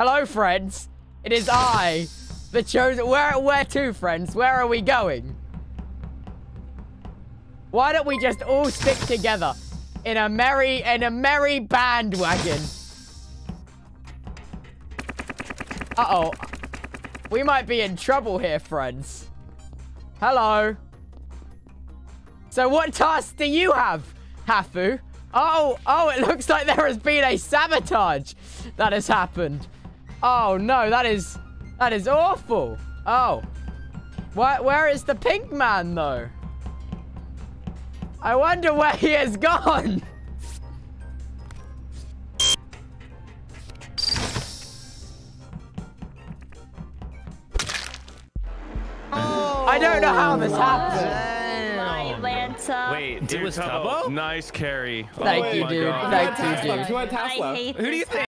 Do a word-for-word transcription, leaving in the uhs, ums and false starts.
Hello, friends. It is I, the chosen. Where, where to, friends? Where are we going? Why don't we just all stick together in a merry, in a merry bandwagon? Uh-oh. We might be in trouble here, friends. Hello. So what tasks do you have, Hafu? Oh, oh, it looks like there has been a sabotage that has happened. Oh, no, that is, that is awful. Oh. Where, where is the pink man, though? I wonder where he has gone. Oh, I don't know how this happened. Wait, it was Tubbo? Nice carry. Thank oh you, dude. God. Thank you, dude. I hate Who do you think?